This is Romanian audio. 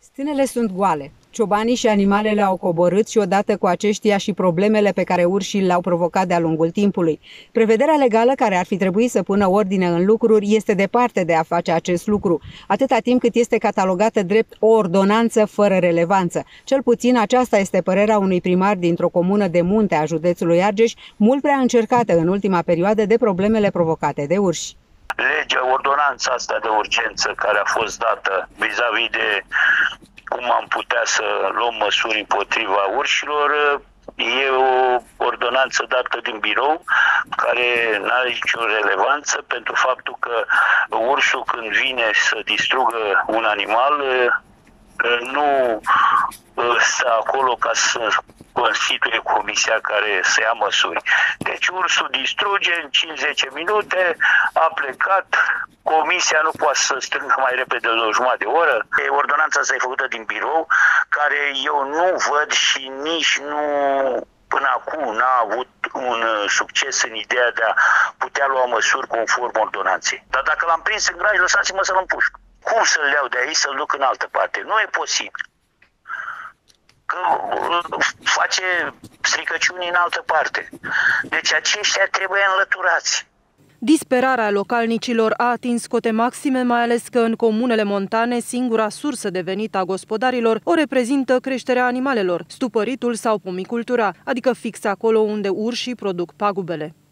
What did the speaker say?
Stânele sunt goale. Ciobanii și animalele au coborât și odată cu aceștia și problemele pe care urșii le-au provocat de-a lungul timpului. Prevederea legală care ar fi trebuit să pună ordine în lucruri este departe de a face acest lucru, atâta timp cât este catalogată drept o ordonanță fără relevanță. Cel puțin aceasta este părerea unui primar dintr-o comună de munte a județului Argeș, mult prea încercată în ultima perioadă de problemele provocate de urși. Legea, ordonanța asta de urgență care a fost dată vis-a-vis de cum am putea să luăm măsuri împotriva urșilor, e o ordonanță dată din birou care nu are nicio relevanță pentru faptul că ursul când vine să distrugă un animal nu stă acolo ca să constituie comisia care să ia măsuri. Deci ursul distruge în 5-10 minute, a plecat, comisia nu poate să strângă mai repede de o jumătate de oră. Ordonanța asta e făcută din birou, care eu nu văd și nici nu până acum n-a avut un succes în ideea de a putea lua măsuri conform ordonanței. Dar dacă l-am prins în graj, lăsați-mă să-l împușc. Cum să-l iau de aici, să-l duc în altă parte? Nu e posibil. Că face stricăciuni în altă parte. Deci aceștia trebuie înlăturați. Disperarea localnicilor a atins cote maxime, mai ales că în comunele montane singura sursă de venit a gospodarilor o reprezintă creșterea animalelor, stupăritul sau pomicultura, adică fix acolo unde urșii produc pagubele.